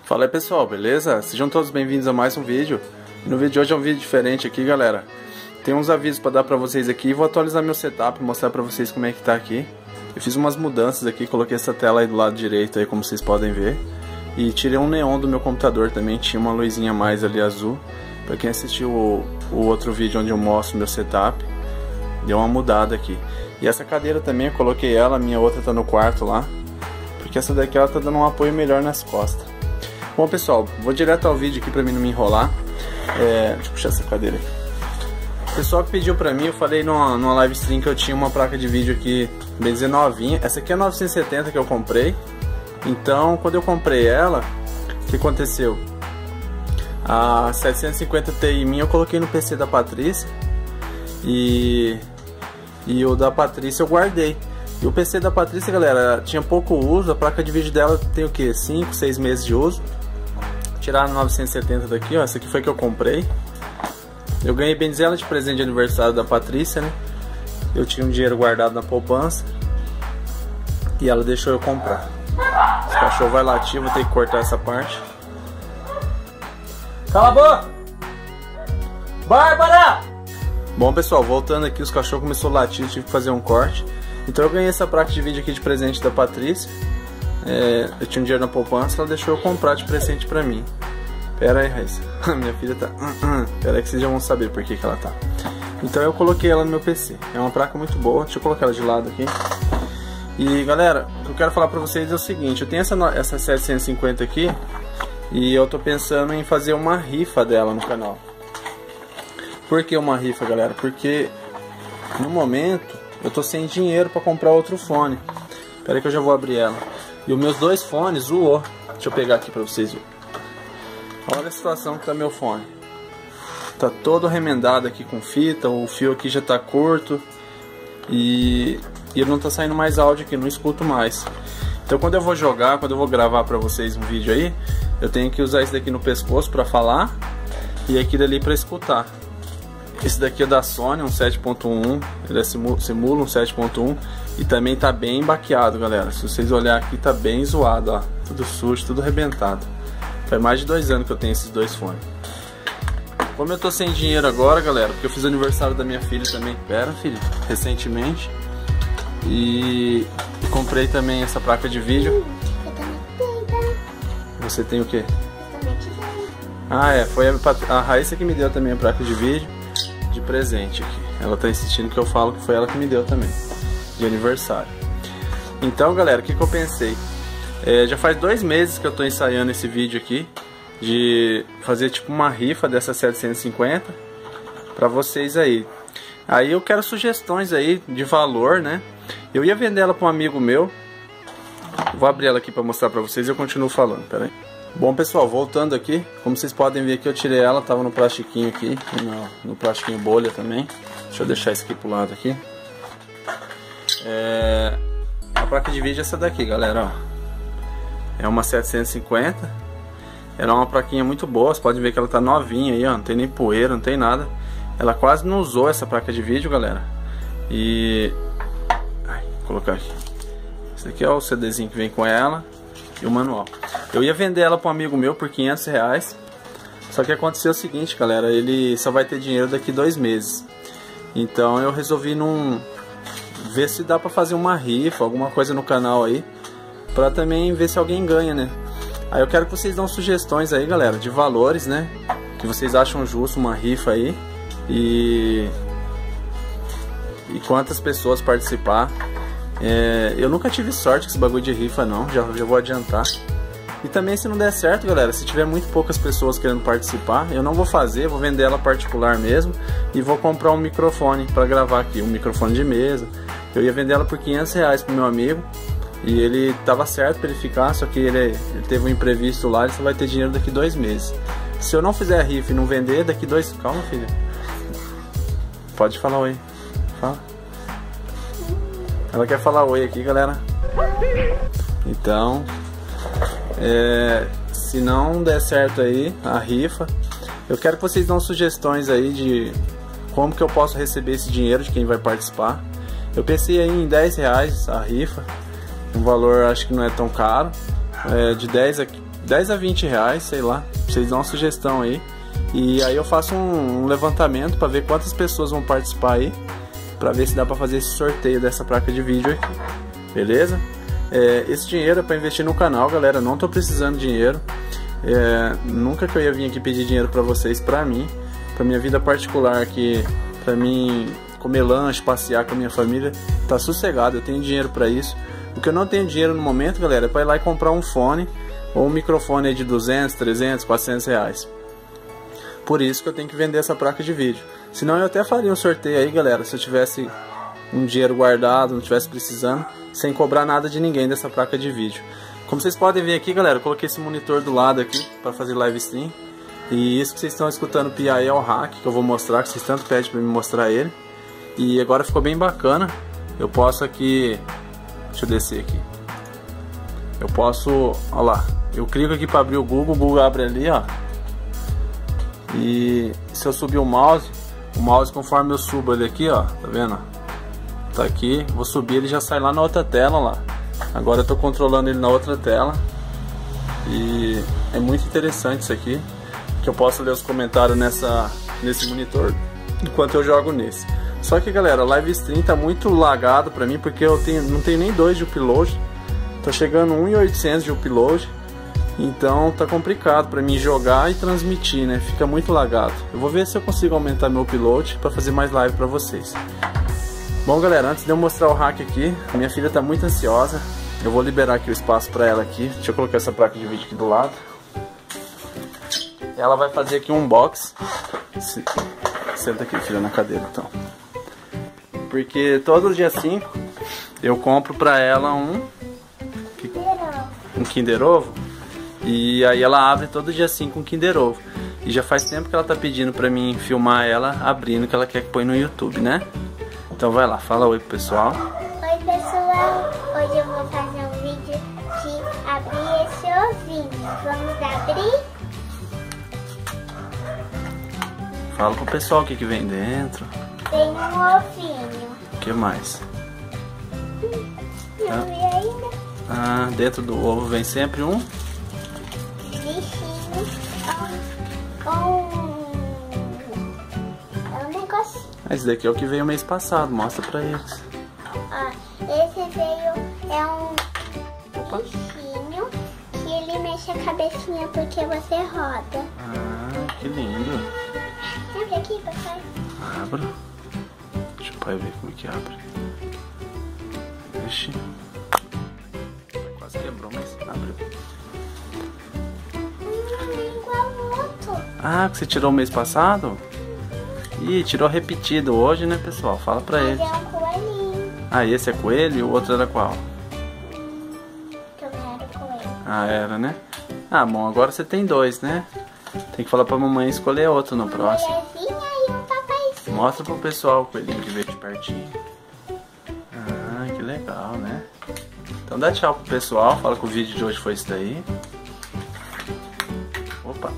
Fala aí pessoal, beleza? Sejam todos bem-vindos a mais um vídeo. No vídeo de hoje é um vídeo diferente aqui, galera. Tem uns avisos para dar para vocês aqui. Vou atualizar meu setup, mostrar para vocês como é que tá aqui. Eu fiz umas mudanças aqui, coloquei essa tela aí do lado direito aí, como vocês podem ver. E tirei um neon do meu computador também, tinha uma luzinha a mais ali azul. Para quem assistiu o outro vídeo onde eu mostro meu setup, deu uma mudada aqui. E essa cadeira também, eu coloquei ela, a minha outra tá no quarto lá. Porque essa daqui ela tá dando um apoio melhor nas costas. Bom pessoal, vou direto ao vídeo aqui pra mim não me enrolar. Deixa eu puxar essa cadeira aqui. O pessoal que pediu pra mim, eu falei numa live stream que eu tinha uma placa de vídeo aqui, bem dizer, novinha. Essa aqui é a 970 que eu comprei. Então, quando eu comprei ela, o que aconteceu? A 750 Ti minha eu coloquei no PC da Patrícia. E o da Patrícia eu guardei. E o PC da Patrícia, galera, tinha pouco uso. A placa de vídeo dela tem o que? 5, 6 meses de uso. Tiraram 970 daqui, ó. Essa aqui foi que eu comprei. Eu ganhei bem dizer ela de presente de aniversário da Patrícia, né? Eu tinha um dinheiro guardado na poupança e ela deixou eu comprar. Esse cachorro vai latir, vou ter que cortar essa parte. Cala a boca! Bárbara! Bom pessoal, voltando aqui, os cachorros começaram a latir, tive que fazer um corte. Então eu ganhei essa placa de vídeo aqui de presente da Patrícia. Eu tinha um dinheiro na poupança, ela deixou eu comprar de presente pra mim. Pera aí, Raíssa. Minha filha tá... Pera aí que vocês já vão saber por que ela tá. Então eu coloquei ela no meu PC. É uma placa muito boa, deixa eu colocar ela de lado aqui. E galera, o que eu quero falar pra vocês é o seguinte. Eu tenho essa 750 aqui e eu tô pensando em fazer uma rifa dela no canal. Por que uma rifa, galera? Porque no momento eu tô sem dinheiro pra comprar outro fone. Pera aí que eu já vou abrir ela. E os meus dois fones zoou. Deixa eu pegar aqui pra vocês verem. Olha a situação que tá meu fone. Tá todo remendado aqui com fita. O fio aqui já tá curto. E ele não tá saindo mais áudio aqui, não escuto mais. Então quando eu vou jogar, quando eu vou gravar pra vocês um vídeo aí, eu tenho que usar esse daqui no pescoço pra falar e aqui dali pra escutar. Esse daqui é da Sony, um 7.1, ele simula um 7.1 e também tá bem baqueado, galera. Se vocês olharem aqui, tá bem zoado, ó, tudo sujo, tudo arrebentado. Faz mais de 2 anos que eu tenho esses dois fones. Como eu tô sem dinheiro agora, galera, porque eu fiz aniversário da minha filha também, recentemente. E comprei também essa placa de vídeo. Você tem o quê? Foi a Raíssa que me deu também a placa de vídeo de presente aqui. Ela tá insistindo que eu falo que foi ela que me deu também, de aniversário. Então galera, o que eu pensei? Já faz 2 meses que eu tô ensaiando esse vídeo aqui, de fazer tipo uma rifa dessa 750 pra vocês aí. Aí eu quero sugestões aí de valor, né? Eu ia vender ela pra um amigo meu. Vou abrir ela aqui pra mostrar pra vocês e eu continuo falando, pera aí. Bom pessoal, voltando aqui, como vocês podem ver aqui, eu tirei ela, tava no plastiquinho aqui, no plastiquinho bolha também. Deixa eu deixar isso aqui pro lado aqui. A placa de vídeo é essa daqui, galera, ó. É uma 750. Ela é uma plaquinha muito boa, vocês podem ver que ela tá novinha aí, ó, não tem nem poeira, não tem nada. Ela quase não usou essa placa de vídeo, galera. E... vou colocar aqui. Esse aqui é o CDzinho que vem com ela e o manual. Eu ia vender ela para um amigo meu por 500 reais. Só que aconteceu o seguinte, galera, ele só vai ter dinheiro daqui 2 meses. Então eu resolvi ver se dá para fazer uma rifa, alguma coisa no canal aí, para também ver se alguém ganha, né? Aí eu quero que vocês dão sugestões aí, galera, de valores, né? Que vocês acham justo uma rifa aí. E quantas pessoas participar. Eu nunca tive sorte com esse bagulho de rifa não, já vou adiantar. E também se não der certo, galera, se tiver muito poucas pessoas querendo participar, eu não vou fazer, vou vender ela particular mesmo. E vou comprar um microfone para gravar aqui, um microfone de mesa. Eu ia vender ela por 500 reais pro meu amigo. E ele tava certo para ele ficar, só que ele teve um imprevisto lá, ele só vai ter dinheiro daqui 2 meses. Se eu não fizer a rifa e não vender, daqui 2... Calma, filha. Pode falar oi. Fala. Ela quer falar oi aqui, galera. Então, se não der certo aí a rifa, eu quero que vocês dão sugestões aí de como que eu posso receber esse dinheiro de quem vai participar. Eu pensei aí em 10 reais a rifa, um valor acho que não é tão caro, de 10 10 a 20 reais, sei lá, vocês dão uma sugestão aí. E aí eu faço um levantamento para ver quantas pessoas vão participar aí, para ver se dá para fazer esse sorteio dessa placa de vídeo aqui, beleza? Esse dinheiro é para investir no canal, galera, não tô precisando de dinheiro. Nunca que eu ia vir aqui pedir dinheiro para vocês, para mim, para minha vida particular aqui, para mim comer lanche, passear com a minha família, tá sossegado, eu tenho dinheiro para isso. O que eu não tenho dinheiro no momento, galera, é para ir lá e comprar um fone ou um microfone aí de 200, 300, 400 reais. Por isso que eu tenho que vender essa placa de vídeo. Senão eu até faria um sorteio aí, galera, se eu tivesse um dinheiro guardado, não tivesse precisando, sem cobrar nada de ninguém dessa placa de vídeo. Como vocês podem ver aqui, galera, eu coloquei esse monitor do lado aqui para fazer live stream. E isso que vocês estão escutando piar aí é o hack, que eu vou mostrar, que vocês tanto pedem para me mostrar ele. E agora ficou bem bacana. Eu posso aqui, deixa eu descer aqui. Eu posso, ó lá, eu clico aqui para abrir o Google abre ali, ó. E se eu subir o mouse conforme eu subo ele aqui, ó, tá vendo? Tá aqui, vou subir, ele já sai lá na outra tela lá. Agora eu tô controlando ele na outra tela. E é muito interessante isso aqui, que eu posso ler os comentários nesse monitor enquanto eu jogo nesse. Só que, galera, a live stream tá muito lagado pra mim, porque eu não tenho nem 2 de upload. Tá chegando 1.800 de upload. Então tá complicado pra mim jogar e transmitir, né? Fica muito lagado. Eu vou ver se eu consigo aumentar meu upload pra fazer mais live pra vocês. Bom, galera, antes de eu mostrar o hack aqui, minha filha tá muito ansiosa. Eu vou liberar aqui o espaço pra ela aqui. Deixa eu colocar essa placa de vídeo aqui do lado. Ela vai fazer aqui um unboxing. Senta aqui, filha, na cadeira, então. Porque todo dia 5 eu compro pra ela um Kinder Ovo. E aí ela abre todo dia 5 um Kinder Ovo. E já faz tempo que ela tá pedindo pra mim filmar ela abrindo, que ela quer que põe no YouTube, né? Então vai lá, fala oi pro pessoal. Oi pessoal, hoje eu vou fazer um vídeo de abrir esse ovinho. Vamos abrir? Fala pro pessoal o que vem dentro. Tem um ovinho. O que mais? Não vi ainda. Ah, dentro do ovo vem sempre um bichinho é um negocinho. Esse daqui é o que veio mês passado, mostra pra eles. Esse veio, é um bichinho que ele mexe a cabecinha porque você roda. Ah, que lindo. Abre aqui, papai. Abra. Deixa o pai ver como é que abre. Vixe. Quase quebrou, mas abriu. Igual o outro. Ah, que você tirou o mês passado? Ih, tirou repetido hoje, né, pessoal? Fala pra ele. É um coelhinho. Ah, esse é coelho e o outro era qual? Também era coelho. Ah, era, né? Ah, bom, agora você tem 2, né? Tem que falar pra mamãe escolher outro no próximo. E um papaizinho. Mostra pro pessoal o coelhinho que veio de pertinho. Ah, que legal, né? Então dá tchau pro pessoal, fala que o vídeo de hoje foi isso daí. Opa!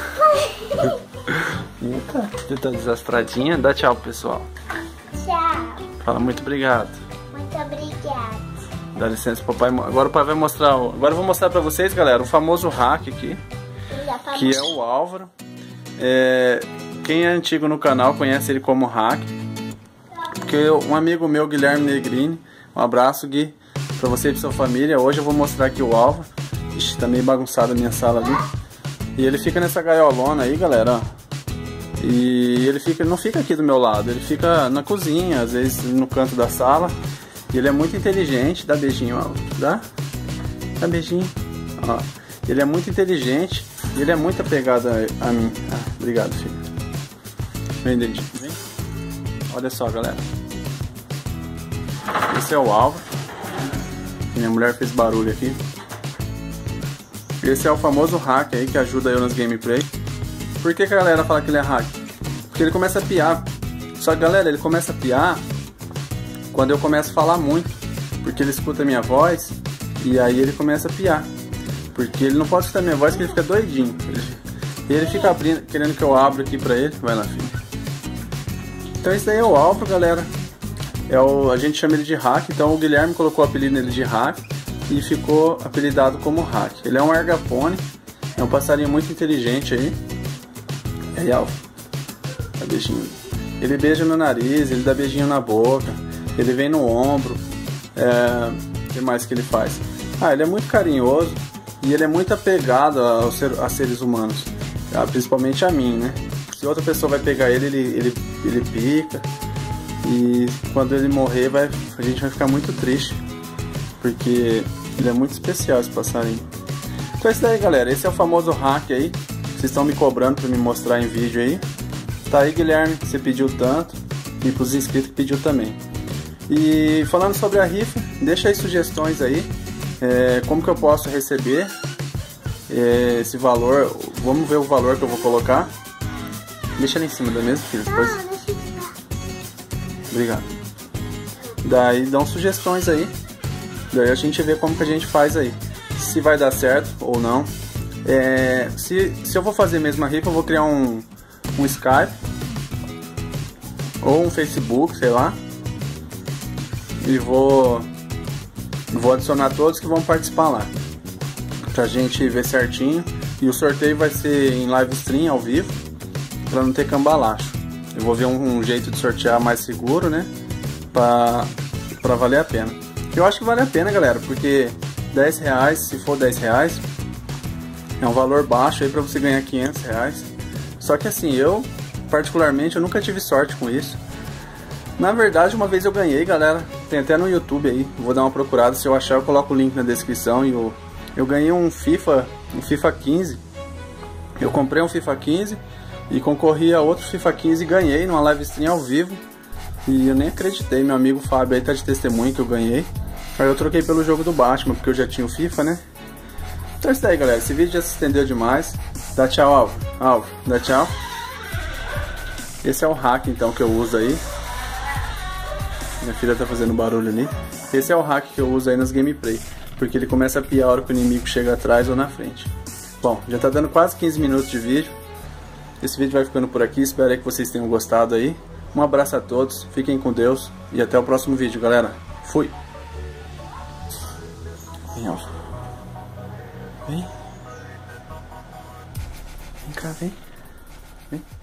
Eita, você tá desastradinha. Dá tchau pro pessoal. Tchau. Fala muito obrigado. Muito obrigada. Dá licença, papai. Agora o pai vai mostrar. Agora eu vou mostrar pra vocês, galera, o famoso hack aqui, que é o Álvaro. Quem é antigo no canal conhece ele como hack. Porque um amigo meu, Guilherme Negrini, um abraço, Gui, pra você e pra sua família. Hoje eu vou mostrar aqui o Álvaro. Ixi, tá meio bagunçada a minha sala ali. E ele fica nessa gaiolona aí, galera, ó. E ele não fica aqui do meu lado, ele fica na cozinha, às vezes no canto da sala. E ele é muito inteligente. Dá beijinho, ó. Dá beijinho, ó. Ele é muito inteligente e ele é muito apegado a mim. Ah, obrigado, filho. Vem, dedinho, vem. Olha só, galera. Esse é o Álvaro. Minha mulher fez barulho aqui. Esse é o famoso hack aí que ajuda eu nas gameplay. Por que a galera fala que ele é hack? Porque ele começa a piar. Só que, galera, ele começa a piar quando eu começo a falar muito. Porque ele escuta a minha voz e aí ele começa a piar. Porque ele não pode escutar a minha voz, que ele fica doidinho. Ele fica abrindo, querendo que eu abra aqui pra ele. Vai lá, filho. Então esse daí é o Álvaro, galera. A gente chama ele de hack. Então o Guilherme colocou o apelido nele de hack e ficou apelidado como hack. Ele é um argapone. É um passarinho muito inteligente aí. Aí, Alfa. Tá beijinho. Ele beija no nariz, ele dá beijinho na boca, ele vem no ombro. O que mais que ele faz? Ele é muito carinhoso e ele é muito apegado a seres humanos, principalmente a mim, né? Se outra pessoa vai pegar ele pica. E quando ele morrer, a gente vai ficar muito triste, porque ele é muito especial, esse passarinho. Então é isso daí, galera. Esse é o famoso hack aí. Vocês estão me cobrando para me mostrar em vídeo aí. Tá aí, Guilherme, que você pediu tanto. E pros inscritos que pediu também. E falando sobre a rifa, deixa aí sugestões aí. Como que eu posso receber esse valor. Vamos ver o valor que eu vou colocar. Deixa ali em cima da mesa, filho. Depois... Obrigado. Daí dão sugestões aí. Daí a gente vê como que a gente faz aí. Se vai dar certo ou não. Se eu vou fazer mesmo a rifa, eu vou criar um Skype ou um Facebook, sei lá. E vou adicionar todos que vão participar lá, pra gente ver certinho. E o sorteio vai ser em live stream, ao vivo, pra não ter cambalacho. Eu vou ver um jeito de sortear mais seguro, né? Pra valer a pena. Eu acho que vale a pena, galera, porque R$10, se for R$10, é um valor baixo aí pra você ganhar R$500. Só que assim, eu particularmente eu nunca tive sorte com isso. Na verdade, uma vez eu ganhei, galera. Tem até no YouTube aí. Vou dar uma procurada. Se eu achar, eu coloco o link na descrição. E eu ganhei um FIFA 15. Eu comprei um FIFA 15 e concorri a outro FIFA 15 e ganhei numa live stream ao vivo. E eu nem acreditei. Meu amigo Fábio aí tá de testemunho que eu ganhei. Aí eu troquei pelo jogo do Batman, porque eu já tinha o FIFA, né? Então é isso aí, galera. Esse vídeo já se estendeu demais. Dá tchau, Alvo. Alvo, dá tchau. Esse é o hack, então, que eu uso aí. Minha filha tá fazendo barulho ali. Esse é o hack que eu uso aí nas gameplay, porque ele começa a piar a hora que o inimigo chega atrás ou na frente. Bom, já tá dando quase 15 minutos de vídeo. Esse vídeo vai ficando por aqui. Espero aí que vocês tenham gostado aí. Um abraço a todos. Fiquem com Deus. E até o próximo vídeo, galera. Fui! Vem, Alfa. Vem. Vem cá, vem. Vem.